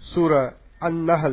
சூரா அன்-நஹல்.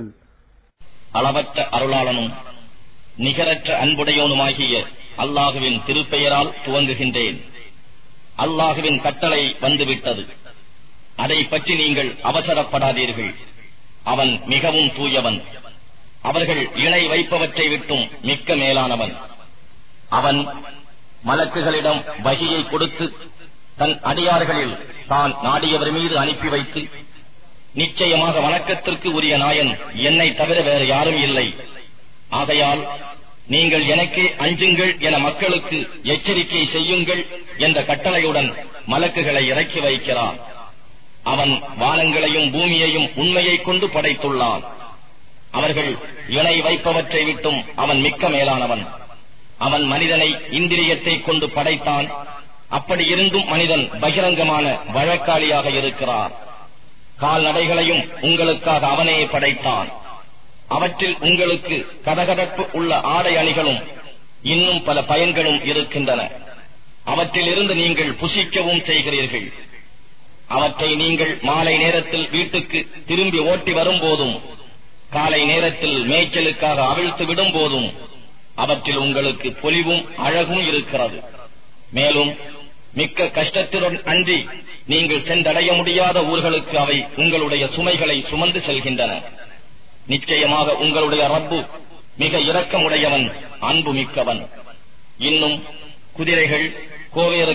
அளவற்ற அருளாளனும் நிகரற்ற அன்புடையோனுமாகிய அல்லாஹுவின் திருப்பெயரால் துவங்குகின்றேன். அல்லாஹுவின் கட்டளை வந்துவிட்டது, அதை பற்றி நீங்கள் அவசரப்படாதீர்கள். அவன் மிகவும் தூயவன், அவர்கள் இணை வைப்பவற்றை விட்டும் மிக்க மேலானவன். அவன் மலக்குகளிடம் வஹியை கொடுத்து தன் அடியார்களில் தான் நாடியவர் மீது அனுப்பி வைத்து, நிச்சயமாக வணக்கத்திற்கு உரிய நாயன் என்னை தவிர வேறு யாரும் இல்லை, ஆகையால் நீங்கள் எனக்கே அஞ்சுங்கள் என மக்களுக்கு எச்சரிக்கை செய்யுங்கள் என்ற கட்டளையுடன் மலக்குகளை இறக்கி வைக்கிறான். அவன் வானங்களையும் பூமியையும் உண்மையை கொண்டு படைத்துள்ளான். அவர்கள் இணை வைப்பவற்றை விட்டும் அவன் மிக்க மேலானவன். அவன் மனிதனை இந்திரியத்தை கொண்டு படைத்தான். அப்படி இருந்தும் மனிதன் பகிரங்கமான வழக்காளியாக இருக்கிறார். கால்நடைகளையும் உங்களுக்காக அவனே படைத்தான். அவற்றில் உங்களுக்கு கதகதப்பு உள்ள ஆடை அணிகளும் இன்னும் பல பயன்களும் இருக்கின்றன. அவற்றிலிருந்து நீங்கள் புசிக்கவும் செய்கிறீர்கள். அவற்றை நீங்கள் மாலை நேரத்தில் வீட்டுக்கு திரும்பி ஓட்டி வரும்போதும் காலை நேரத்தில் மேய்ச்சலுக்காக அவிழ்த்து விடும் போதும் அவற்றில் உங்களுக்கு பொலிவும் அழகும் இருக்கிறது. மேலும் மிக்க கஷ்டத்துடன் அன்றி நீங்கள் சென்றடைய முடியாத ஊர்களுக்கு அவை உங்களுடைய சுமைகளை சுமந்து செல்கின்றன. நிச்சயமாக உங்களுடைய ரப்பு மிக இரக்கமுடையவன், அன்பு மிக்கவன். இன்னும் குதிரைகள், கோவேறு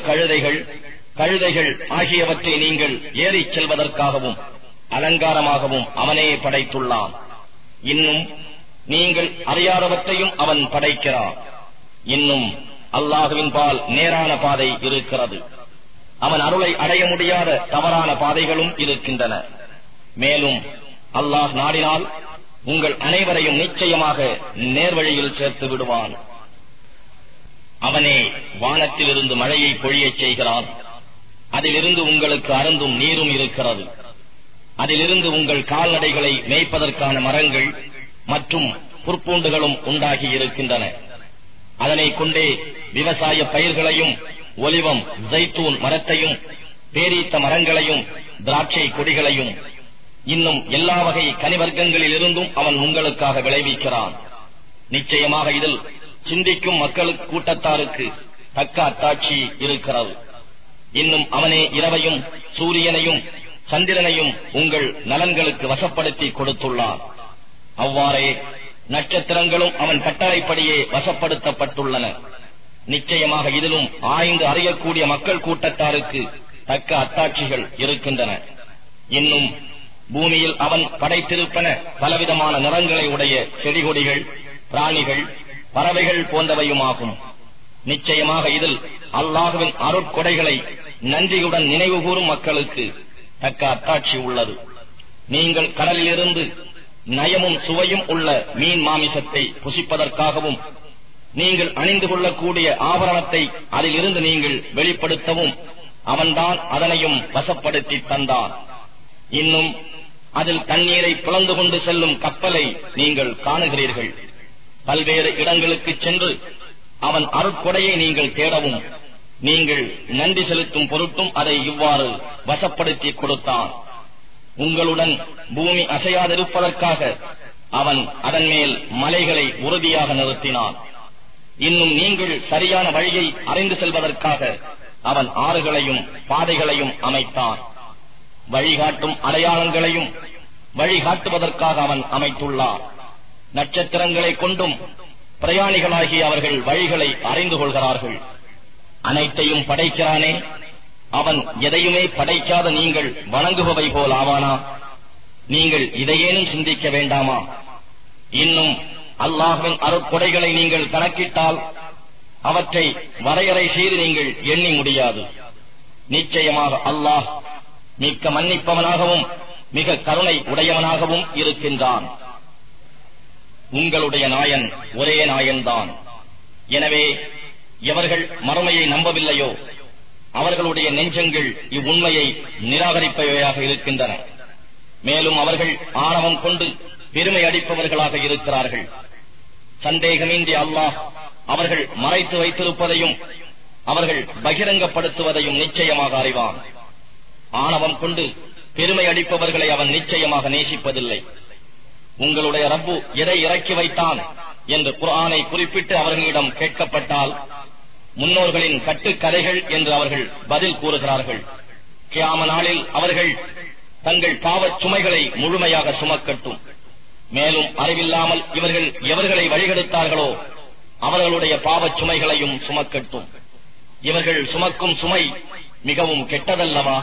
கழுதைகள் ஆகியவற்றை நீங்கள் ஏறிச் செல்வதற்காகவும் அலங்காரமாகவும் அவனே படைத்துள்ளான். இன்னும் நீங்கள் அறியாதவற்றையும் அவன் படைக்கிறான். இன்னும் அல்லாஹுவின் பால் நேரான பாதை இருக்கிறது. அவன் அருளை அடைய முடியாத தவறான பாதைகளும் இருக்கின்றன. மேலும் அல்லாஹ் நாடினால் உங்கள் அனைவரையும் நிச்சயமாக நேர்வழியில் சேர்த்து விடுவான். அவனே வானத்திலிருந்து மழையை பொழியச் செய்கிறான். அதிலிருந்து உங்களுக்கு அருந்தும் நீரும் இருக்கிறது. அதிலிருந்து உங்கள் கால்நடைகளை மேய்ப்பதற்கான மரங்கள் மற்றும் புற்பூண்டுகளும் உண்டாகி இருக்கின்றன. அதனை கொண்டே விவசாய பயிர்களையும் ஒலிவம் ஜைத்தூன் மரத்தையும் பேரீத்த மரங்களையும் திராட்சை கொடிகளையும் இன்னும் எல்லா வகை கனிவர்க்கங்களில் இருந்தும் அவன் உங்களுக்காக விளைவிக்கிறான். நிச்சயமாக இதில் சிந்திக்கும் மக்களுக்கு கூட்டத்தாருக்கு தக்க அத்தாட்சி இருக்கிறது. இன்னும் அவனே இரவையும் சூரியனையும் சந்திரனையும் உங்கள் நலன்களுக்கு வசப்படுத்தி கொடுத்துள்ளான். அவ்வாறே நட்சத்திரங்களும் அவன் கட்டளைப்படியே வசப்படுத்தப்பட்டுள்ளன. நிச்சயமாக இதிலும் ஆய்ந்து அறியக்கூடிய மக்கள் கூட்டத்தாருக்கு தக்க அத்தாட்சிகள் இருக்கின்றன. இன்னும் பூமியில் அவன் படைத்திருப்பன பலவிதமான நிறங்களை உடைய செடிகொடிகள், பிராணிகள், பறவைகள் போன்றவையுமாகும். நிச்சயமாக இதில் அல்லாஹுவின் அருட்கொடைகளை நன்றியுடன் நினைவு கூறும் மக்களுக்கு தக்க அத்தாட்சி உள்ளது. நீங்கள் கடலிலிருந்து நயமும் சுவையும் உள்ள மீன் மாமிசத்தை புசிப்பதற்காகவும் நீங்கள் அணிந்து கொள்ளக்கூடிய ஆபரணத்தை அதிலிருந்து நீங்கள் வெளிப்படுத்தவும் அவன்தான் அதனையும் வசப்படுத்தி தந்தான். இன்னும் அதில் தண்ணீரை பிளந்து கொண்டு செல்லும் கப்பலை நீங்கள் காணுகிறீர்கள். பல்வேறு இடங்களுக்கு சென்று அவன் அருட்கொடையை நீங்கள் தேடவும் நீங்கள் நன்றி செலுத்தும் பொருட்டும் அதை இவ்வாறு வசப்படுத்தி கொடுத்தான். உங்களுடன் பூமி அசையாதிருப்பதற்காக அவன் அதன் மேல் மலைகளை உறுதியாக நிறுத்தினான். இன்னும் நீங்கள் சரியான வழியை அறிந்து செல்வதற்காக அவன் ஆறுகளையும் பாதைகளையும் அமைத்தான். வழிகாட்டும் அடையாளங்களையும் வழிகாட்டுவதற்காக அவன் அமைத்துள்ளான். நட்சத்திரங்களை கொண்டும் பிரயாணிகளாகிய அவர்கள் வழிகளை அறிந்து கொள்கிறார்கள். அனைத்தையும் படைக்கிறானே, அவன் எதையுமே படைக்காத நீங்கள் வணங்குபவை போல் ஆவானா? நீங்கள் இதையேனும் சிந்திக்க வேண்டாமா? இன்னும் அல்லாஹ்வின் அருட்கொடைகளை நீங்கள் கணக்கிட்டால் அவற்றை வரையறை செய்து நீங்கள் எண்ணி முடியாது. நிச்சயமாக அல்லாஹ் மிக்க மன்னிப்பவனாகவும் மிக கருணை உடையவனாகவும் இருக்கின்றான். உங்களுடைய நாயன் ஒரே நாயன்தான். எனவே எவர்கள் மறுமையை நம்பவில்லையோ அவர்களுடைய நெஞ்சங்கள் இவ்வுண்மையை நிராகரிப்பவையாக இருக்கின்றன. மேலும் அவர்கள் ஆணவம் கொண்டு பெருமை அடிப்பவர்களாக இருக்கிறார்கள். சந்தேகமின்றி அல்லாஹ் அவர்கள் மறைத்து வைத்திருப்பதையும் அவர்கள் பகிரங்கப்படுத்துவதையும் நிச்சயமாக அறிவான். ஆணவம் கொண்டு பெருமை அடிப்பவர்களை அவன் நிச்சயமாக நேசிப்பதில்லை. உங்களுடைய ரப்பு எதை இறக்கி வைத்தான் என்று குர்ஆனை குறிப்பிட்டு அவர்களிடம் கேட்கப்பட்டால் முன்னோர்களின் கட்டுக்கதைகள் என்று அவர்கள் பதில் கூறுகிறார்கள். கியாம நாளில் அவர்கள் தங்கள் பாவச் சுமைகளை முழுமையாக சுமக்கட்டும். மேலும் அறிவில்லாமல் இவர்கள் எவர்களை வழிகெடுத்தார்களோ அவர்களுடைய பாவச் சுமைகளையும் சுமக்கட்டும். இவர்கள் சுமக்கும் சுமை மிகவும் கெட்டதல்லவா?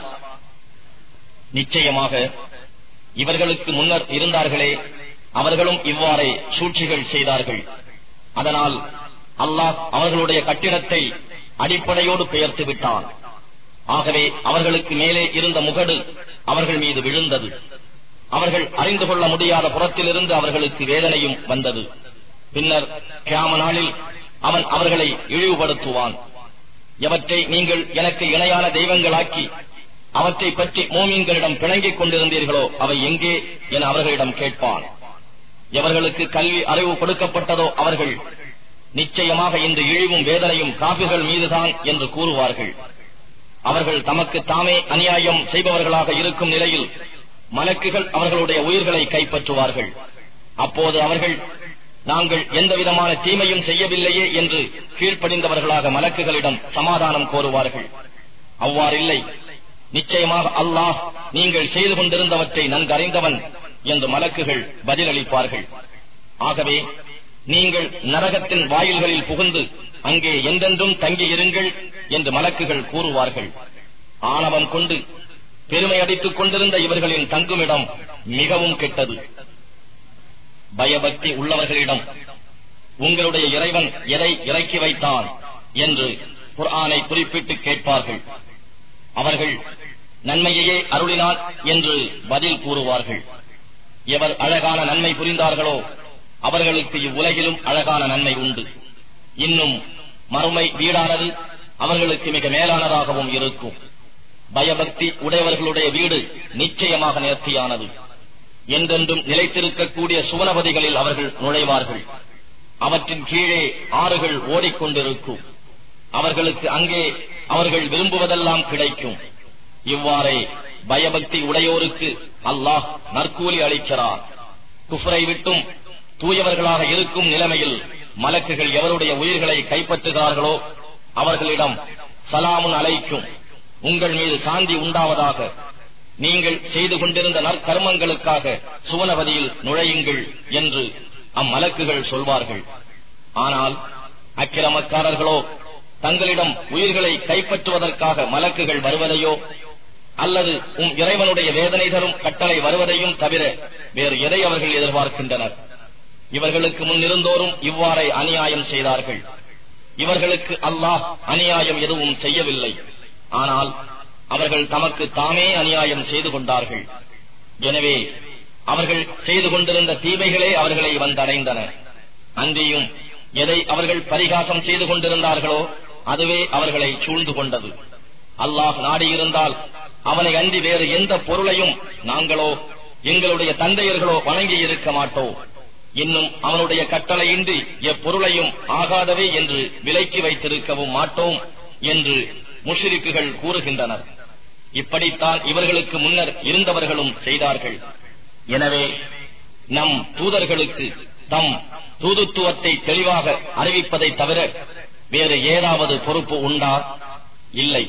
நிச்சயமாக இவர்களுக்கு முன்னர் இருந்தார்களே, அவர்களும் இவ்வாறே சூழ்ச்சிகள் செய்தார்கள். அதனால் அல்லாஹ் அவர்களுடைய கட்டிடத்தை அடிப்படையோடு பெயர்த்து விட்டான். ஆகவே அவர்களுக்கு மேலே இருந்த முகடு அவர்கள் மீது விழுந்தது. அவர்கள் அறிந்து கொள்ள முடியாத புறத்திலிருந்து அவர்களுக்கு வேதனையும் வந்தது. பின்னர் கியாம நாளில் அவன் அவர்களை இழிவுபடுத்துவான். எவற்றை நீங்கள் எனக்கு இணையான தெய்வங்களாக்கி அவற்றை பற்றி மோமீன்களிடம் பிணங்கிக் கொண்டிருந்தீர்களோ அவை எங்கே என அவர்களிடம் கேட்பான். எவர்களுக்கு கல்வி அறிவு கொடுக்கப்பட்டதோ அவர்கள் நிச்சயமாக இந்த இழிவும் வேதனையும் காபிர்கள் மீதுதான் என்று கூறுவார்கள். அவர்கள் தமக்கு தாமே அநியாயம் செய்பவர்களாக இருக்கும் நிலையில் மலக்குகள் அவர்களுடைய உயிர்களை கைப்பற்றுவார்கள். அப்போது அவர்கள் நாங்கள் எந்தவிதமான தீமையும் செய்யவில்லையே என்று கீழ்ப்படிந்தவர்களாக மலக்குகளிடம் சமாதானம் கோருவார்கள். அவ்வாறில்லை, நிச்சயமாக அல்லாஹ் நீங்கள் செய்து கொண்டிருந்தவற்றை நன்கறிந்தவன் என்று மலக்குகள் பதிலளிப்பார்கள். ஆகவே நீங்கள் நரகத்தின் வாயில்களில் புகுந்து அங்கே என்றென்றும் தங்கியிருங்கள் என்று மலக்குகள் கூறுவார்கள். ஆணவம் கொண்டு பெருமை அடித்துக் கொண்டிருந்த இவர்களின் தங்குமிடம் மிகவும் கெட்டது. பயபக்தி உள்ளவர்களிடம் உங்களுடைய இறைவன் எதை இறக்கி வைத்தான் என்று குர்ஆனை குறிப்பிட்டு கேட்பார்கள். அவர்கள் நன்மையையே அருளினான் என்று பதில் கூறுவார்கள். எவர் அழகான நன்மை புரிந்தார்களோ அவர்களுக்கு இவ்வுலகிலும் அழகான நன்மை உண்டு. இன்னும் மறுமை வீடானது அவர்களுக்கு மிக மேலானதாகவும் இருக்கும். பயபக்தி உடையவர்களுடைய வீடு நிச்சயமாக நேர்த்தியானது. என்றென்றும் நிலைத்திருக்கக்கூடிய சுவனபதிகளில் அவர்கள் நுழைவார்கள். அவற்றின் கீழே ஆறுகள் ஓடிக்கொண்டிருக்கும். அவர்களுக்கு அங்கே அவர்கள் விரும்புவதெல்லாம் கிடைக்கும். இவ்வாறே பயபக்தி உடையோருக்கு அல்லாஹ் நற்கூலி அளிக்கிறார். குஃப்ரை விட்டும் தூயவர்களாக இருக்கும் நிலைமையில் மலக்குகள் எவருடைய உயிர்களை கைப்பற்றுகிறார்களோ அவர்களிடம் சலாமுன் அலைக்கும், உங்கள் மீது சாந்தி உண்டாவதாக, நீங்கள் செய்து கொண்டிருந்த நற்கர்மங்களுக்காக சுவனபதியில் நுழையுங்கள் என்று அம்மலக்குகள் சொல்வார்கள். ஆனால் அக்கிரமக்காரர்களோ தங்களிடம் உயிர்களை கைப்பற்றுவதற்காக மலக்குகள் வருவதையோ அல்லது இறைவனுடைய வேதனை தரும் கட்டளை வருவதையும் தவிர வேறு எதை அவர்கள் எதிர்பார்க்கின்றனர்? இவர்களுக்கு முன்னிருந்தோரும் இவ்வாறே அநியாயம் செய்தார்கள். இவர்களுக்கு அல்லாஹ் அநியாயம் எதுவும் செய்யவில்லை. ஆனால் அவர்கள் தமக்கு தாமே அநியாயம் செய்து கொண்டார்கள். எனவே அவர்கள் செய்து கொண்டிருந்த தீமைகளே அவர்களை வந்தடைந்தன. அன்றியும் எதை அவர்கள் பரிகாசம் செய்து கொண்டிருந்தார்களோ அதுவே அவர்களை சூழ்ந்து கொண்டது. அல்லாஹ் நாடியிருந்தால் அவனை அன்றி வேறு எந்த பொருளையும் நாங்களோ எங்களுடைய தந்தையர்களோ வணங்கி இருக்க மாட்டோம். இன்னும் அவனுடைய கட்டளையின்றி எப்பொருளையும் ஆகாதவே என்று விலக்கி வைத்திருக்கவும் மாட்டோம் என்று முஷ்ரிக்குகள் கூறுகின்றனர். இப்படித்தான் இவர்களுக்கு முன்னர் இருந்தவர்களும் செய்தார்கள். எனவே நம் தூதர்களுக்கு தம் தூதுத்துவத்தை தெளிவாக அறிவிப்பதை தவிர வேறு ஏதாவது பொறுப்பு உண்டா? இல்லை.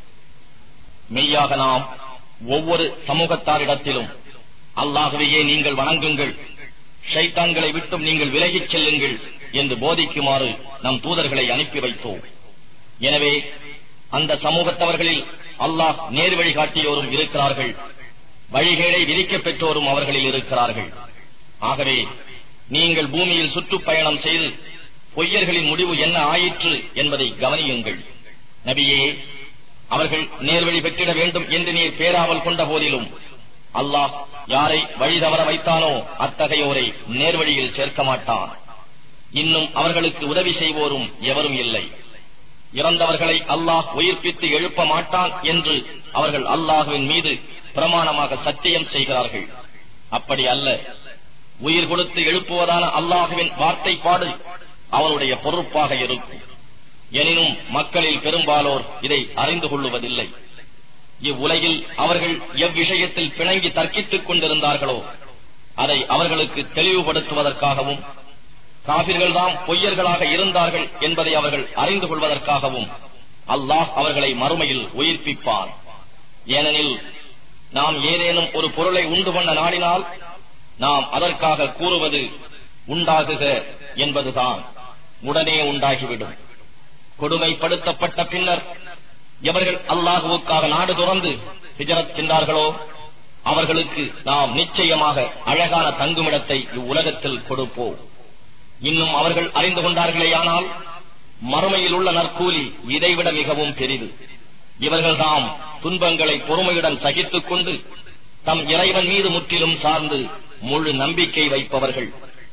மெய்யாக நாம் ஒவ்வொரு சமூகத்தாரிடத்திலும் அல்லாஹ்வையே நீங்கள் வணங்குங்கள், ஷைத்தான்களை விட்டும் நீங்கள் விலகிச் செல்லுங்கள் என்று போதிக்குமாறு நம் தூதர்களை அனுப்பி வைத்தோம். எனவே அந்த சமூகத்தவர்களில் அல்லாஹ் நேர் வழி காட்டியோரும் இருக்கிறார்கள், வழிகேடை விதிக்கப் பெற்றோரும் அவர்களில் இருக்கிறார்கள். ஆகவே நீங்கள் பூமியில் சுற்றுப்பயணம் செய்து பொய்யர்களின் முடிவு என்ன ஆயிற்று என்பதை கவனியுங்கள். நபியே, அவர்கள் நேர்வழி பெற்றிட வேண்டும் என்று நீர் பேராவல் கொண்ட போதிலும் அல்லாஹ் யாரை வழி தவற வைத்தானோ அத்தகையோரை நேர்வழியில் சேர்க்க மாட்டான். இன்னும் அவர்களுக்கு உதவி செய்வோரும் எவரும் இல்லை. இறந்தவர்களை அல்லாஹ் உயிர்ப்பித்து எழுப்ப மாட்டான் என்று அவர்கள் அல்லாஹுவின் மீது பிரமாணமாக சத்தியம் செய்கிறார்கள். அப்படி அல்ல. உயிர் கொடுத்து எழுப்புவதான அல்லாஹுவின் வார்த்தைப்பாடு அவனுடைய பொறுப்பாக இருக்கும். எனினும் மக்களில் பெரும்பாலோர் இதை அறிந்து கொள்ளுவதில்லை. இவ்வுலகில் அவர்கள் எவ்விஷயத்தில் பிணங்கி தர்க்கித்துக் கொண்டிருந்தார்களோ அதை அவர்களுக்கு தெளிவுபடுத்துவதற்காகவும் காபிர்கள்தாம் பொய்யர்களாக இருந்தார்கள் என்பதை அவர்கள் அறிந்து கொள்வதற்காகவும் அல்லாஹ் அவர்களை மறுமையில் உயிர்ப்பிப்பான். ஏனெனில் நாம் ஏதேனும் ஒரு பொருளை உண்டு பண்ண நாடினால் நாம் அதற்காக கூறுவது உண்டாகுக என்பதுதான், உடனே உண்டாகிவிடும். கொடுமைப்படுத்தப்பட்ட பின்னர் எவர்கள் அல்லாஹுவுக்காக நாடு துறந்து ஹிஜ்ரத் சென்றார்களோ அவர்களுக்கு நாம் நிச்சயமாக அழகான தங்குமிடத்தை இவ்வுலகத்தில் கொடுப்போம். இன்னும் அவர்கள் அறிந்து கொண்டார்களேயானால் மறுமையில் உள்ள நற்கூலி இதைவிட மிகவும் பெரிது. இவர்கள்தாம் துன்பங்களை பொறுமையுடன் சகித்துக் கொண்டு தம் இறைவன் மீது முற்றிலும் சார்ந்து முழு நம்பிக்கை வைப்பவர்கள்.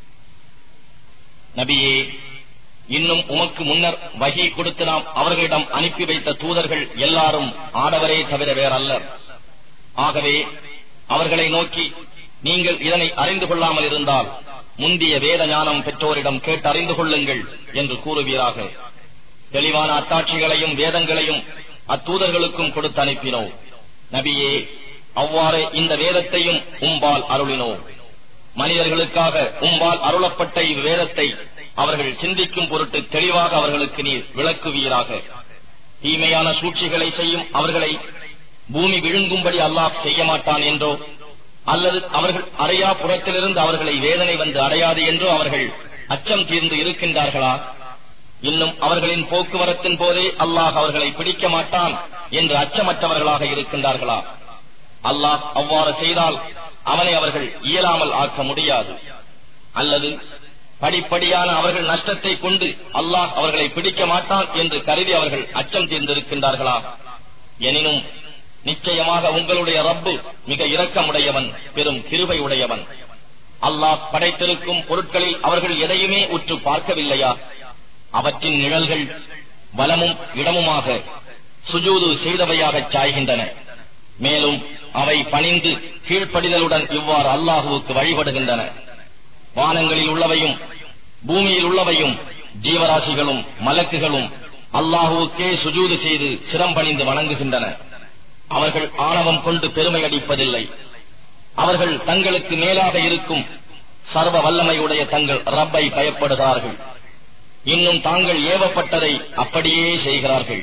நபியே, இன்னும் உமக்கு முன்னர் வஹி கொடுத்து நாம் அவர்களிடம் அனுப்பி வைத்த தூதர்கள் எல்லாரும் ஆடவரே தவிர வேறல்லர். ஆகவே அவர்களை நோக்கி நீங்கள் இதனை அறிந்து கொள்ளாமல் இருந்தால் முந்திய வேத ஞானம் பெற்றோரிடம் கேட்டு அறிந்து கொள்ளுங்கள் என்று கூறுவீராக. தெளிவான அத்தாட்சிகளையும் வேதங்களையும் அத்தூதர்களுக்கும் கொடுத்து அனுப்பினோம். நபியே, அவ்வாறு இந்த வேதத்தையும் உம்பால் அருளினோம். மனிதர்களுக்காக உம்பால் அருளப்பட்ட இவ்வேதத்தை அவர்கள் சிந்திக்கும் பொருட்டு தெளிவாக அவர்களுக்கு நீர் விளக்குவீராக. தீமையான சூழ்ச்சிகளை செய்யும் அவர்களை பூமி விழுங்கும்படி அல்லாஹ் செய்ய மாட்டான் என்றோ, அல்லது அவர்கள் அறையா புறத்திலிருந்து அவர்களை வேதனை வந்து அடையாது என்றோ அவர்கள் அச்சம் தீர்ந்து இருக்கின்றார்களா? இன்னும் அவர்களின் போக்குவரத்தின் போதே அல்லாஹ் அவர்களை பிடிக்க மாட்டான் என்று அச்சமற்றவர்களாக இருக்கின்றார்களா? அல்லாஹ் அவ்வாறு செய்தால் அவனை அவர்கள் இயலாமல் ஆக்க முடியாது. அல்லது படிப்படியான அவர்கள் நஷ்டத்தை கொண்டு அல்லாஹ் அவர்களை பிடிக்க மாட்டான் என்று கருதி அவர்கள் அச்சம் தீர்ந்திருக்கின்றார்களா? எனினும் நிச்சயமாக உங்களுடைய ரப்பு மிக இரக்கமுடையவன், பெரும் கிருபை உடையவன். அல்லாஹ் படைத்திருக்கும் பொருட்களில் அவர்கள் எதையுமே உற்று பார்க்கவில்லையா? அவற்றின் நிழல்கள் வலமும் இடமுமாக சுஜூது செய்தவையாக சாய்கின்றன. மேலும் அவை பணிந்து கீழ்ப்படிதலுடன் இவ்வாறு அல்லாஹுவுக்கு வழிபடுகின்றன. வானங்களில் உள்ளவையும் பூமியில் உள்ளவையும் ஜீவராசிகளும் மலக்குகளும் அல்லாஹுவுக்கே சுஜூது செய்து சிரம்பணிந்து வணங்குகின்றன. அவர்கள் ஆணவம் கொண்டு பெருமை அடிப்பதில்லை. அவர்கள் தங்களுக்கு மேலாக இருக்கும் சர்வ வல்லமையுடைய தங்கள் ரப்பை பயப்படுகிறார்கள். இன்னும் தாங்கள் ஏவப்பட்டதை அப்படியே செய்கிறார்கள்.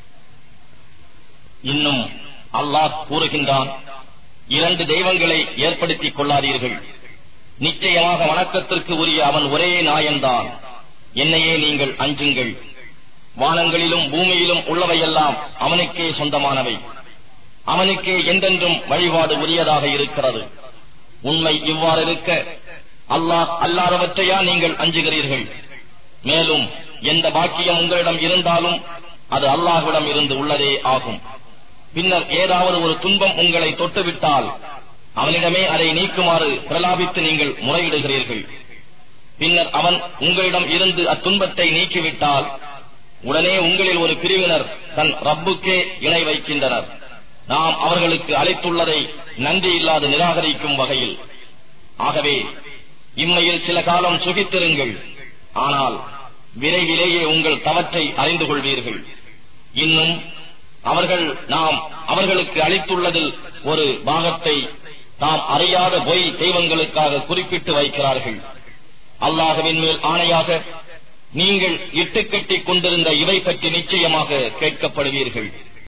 இன்னும் அல்லாஹ் கூறுகின்றான், 2 தெய்வங்களை ஏற்படுத்திக் கொள்ளாதீர்கள். நிச்சயமாக வணக்கத்திற்கு உரிய அவன் ஒரே நாயன்தான். என்னையே நீங்கள் அஞ்சுங்கள். வானங்களிலும் பூமியிலும் உள்ளவையெல்லாம் அவனுக்கே சொந்தமானவை. அவனுக்கே என்றென்றும் வழிபாடு உரியதாக இருக்கிறது. உண்மை இவ்வாறு இருக்க அல்லாஹ் அல்லாதவற்றையா நீங்கள் அஞ்சுகிறீர்கள்? மேலும் எந்த பாக்கியம் உங்களிடம் இருந்தாலும் அது அல்லாஹ்விடம் இருந்து உள்ளதே ஆகும். பின்னர் ஏதாவது ஒரு துன்பம் உங்களை தொட்டுவிட்டால் அவனிடமே அதை நீக்குமாறு பிரலாபித்து நீங்கள் முறையிடுகிறீர்கள். பின்னர் அவன் உங்களிடம் இருந்து அத்துன்பத்தை நீக்கிவிட்டால் உடனே உங்களில் ஒரு பிரிவினர் தன் ரப்புக்கே இணை வைக்கின்றனர். நாம் அவர்களுக்கு அளித்துள்ளதை நன்றி இல்லாது நிராகரிக்கும் வகையில். ஆகவே இம்மையில் சில காலம் சுகித்திருங்கள், ஆனால் விரைவிலேயே உங்கள் தவற்றை அறிந்து கொள்வீர்கள். இன்னும் அவர்கள் நாம் அவர்களுக்கு அளித்துள்ளதில் ஒரு பாகத்தை தாம் அறியாத பொய் தெய்வங்களுக்காக குறிப்பிட்டு வைக்கிறார்கள். அல்லாஹ்வின் மேல் ஆணையாக நீங்கள் இட்டுக்கட்டிக் கொண்டிருந்த இவை பற்றி நிச்சயமாக கேட்கப்படுவீர்கள்.